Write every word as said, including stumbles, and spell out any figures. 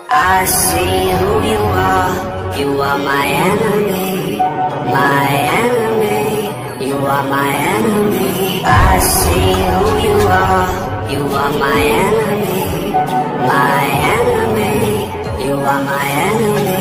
I see who you are. You are my enemy, my enemy. You are my enemy. I see who you are. You are my enemy, my enemy. You are my enemy.